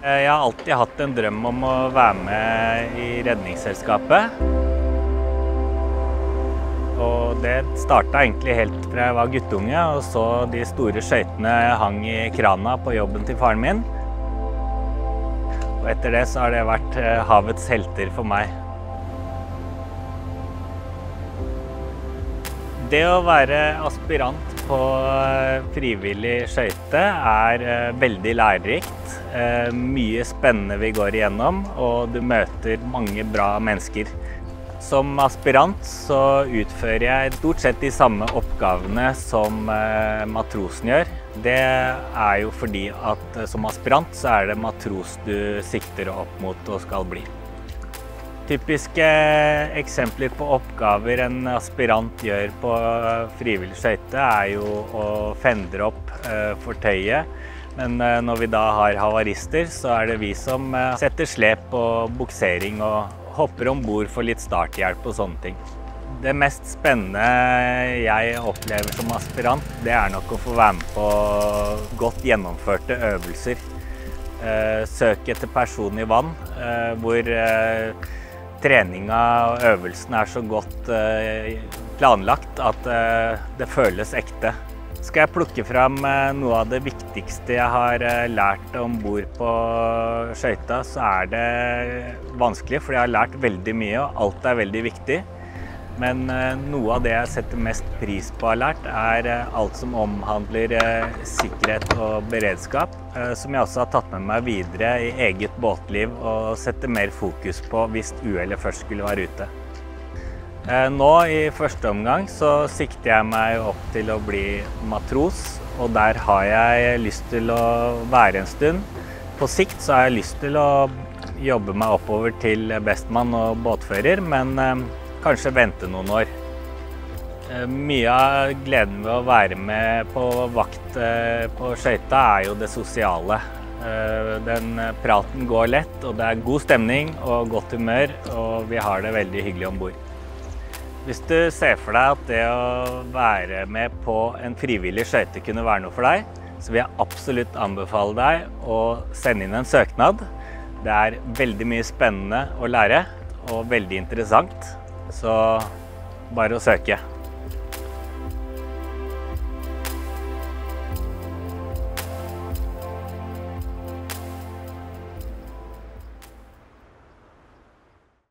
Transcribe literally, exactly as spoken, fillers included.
Jeg har alltid hatt en drøm om å være med i Redningsselskapet. Og det startet egentlig helt fra jeg var guttunge og så de store skøytene hang i krana på jobben til faren min. Og etter det så har det vært havets helter for meg. Det å være aspirant på frivillig skøyte er veldig lærerikt. Mye spennende vi går igjennom, og du møter mange bra mennesker. Som aspirant så utfører jeg stort sett de samme oppgavene som matrosen gjør. Det er jo fordi at som aspirant så er det matros du sikter opp mot og skal bli. Typiske eksempler på oppgaver en aspirant gjør på frivillig skøyte er jo å fendre opp fortøyet. Men når vi da har havarister, så er det vi som setter slep og buksering og hopper ombord for litt starthjelp og sånne ting. Det mest spennende jeg opplever som aspirant, det er nok å få være med på godt gjennomførte øvelser. Søk etter person i vann, hvor treninga og øvelsen er så godt planlagt at det føles ekte. Skal jeg plukke fram noe av det viktigste jeg har lært ombord på skøyta, så er det vanskelig, for jeg har lært veldig mye, og alt er veldig viktig. Men noe av det jeg setter mest pris på å ha lært, er alt som omhandler sikkerhet og beredskap, som jeg også har tatt med meg videre i eget båtliv og setter mer fokus på hvis uhellet først skulle være ute. Nå i første omgang så sikter jeg meg opp til å bli matros, og der har jeg lyst til å være en stund. På sikt så har jeg lyst til å jobbe meg oppover til bestmann og båtfører, men kanskje vente noen år. Mye av gleden ved å være med på vakt på skøyta er jo det sosiale. Den praten går lett, og det er god stemning og godt humør, og vi har det veldig hyggelig ombord. Hvis du ser for deg at det å være med på en frivillig skøyte kunne være noe for deg, så vil jeg absolutt anbefale deg å sende inn en søknad. Det er veldig mye spennende å lære, og veldig interessant. Så bare å søke.